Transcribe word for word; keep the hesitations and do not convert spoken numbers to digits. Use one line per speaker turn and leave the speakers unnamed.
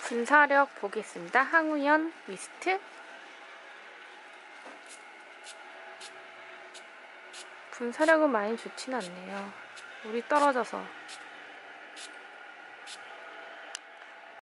분사력 보겠습니다. 항우연 미스트. 분사력은 많이 좋진 않네요. 물이 떨어져서.